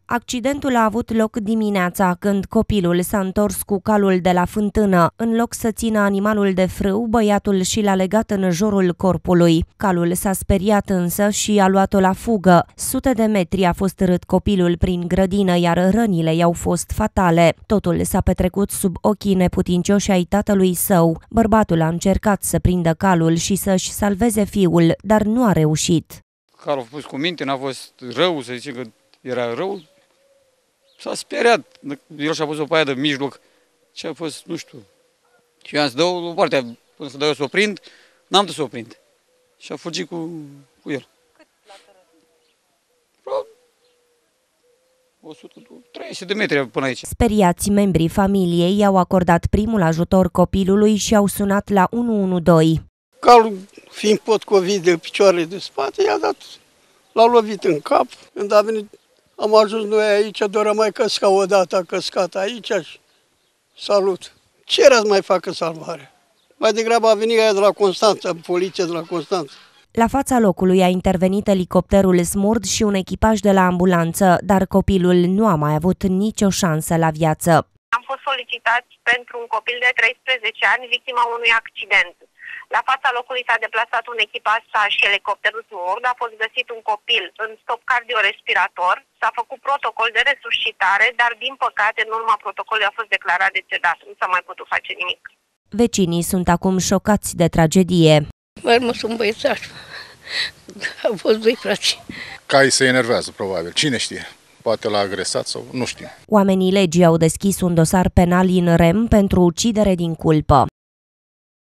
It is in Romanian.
Accidentul a avut loc dimineața, când copilul s-a întors cu calul de la fântână. În loc să țină animalul de frâu, băiatul și l-a legat în jurul corpului. Calul s-a speriat însă și a luat-o la fugă. Sute de metri a fost târât copilul prin grădină, iar rănile i-au fost fatale. Totul s-a petrecut sub ochii neputincioși ai tatălui său. Bărbatul a încercat să prindă calul și să-și salveze fiul, dar nu a reușit. Calul a fost cu minte, n-a fost rău, să zice că era rău. S-a speriat, el și-a pus-o pe aia de mijloc și a fost, nu știu. Și eu am să dau partea, până să dau eu să o prind, n-am dus să o prind. Și a fugit cu el. Cât l-a tărăt? 130 de metri până aici. Speriați, membrii familiei i-au acordat primul ajutor copilului și au sunat la 112. Calul, fiind potcovit de picioarele de spate, l-a lovit în cap. Când a venit, am ajuns noi aici, doar a mai căscat odată, a căscat aici și salut. Ce era să mai facă salvarea? Mai degrabă a venit aia de la Constanța, poliția de la Constanța. La fața locului a intervenit elicopterul Smurd și un echipaj de la ambulanță, dar copilul nu a mai avut nicio șansă la viață. Am fost solicitați pentru un copil de 13 ani, victima unui accident. La fața locului s-a deplasat un echipaj și elicopterul Smurd, a fost găsit un copil în stop cardiorespirator, s-a făcut protocol de resuscitare, dar din păcate în urma protocolului a fost declarat decedat, nu s-a mai putut face nimic. Vecinii sunt acum șocați de tragedie. Urmă sunt băiețași, au fost doi frați. Caii se enervează, probabil, cine știe. Poate l-a agresat sau nu știu. Oamenii legii au deschis un dosar penal in rem pentru ucidere din culpă.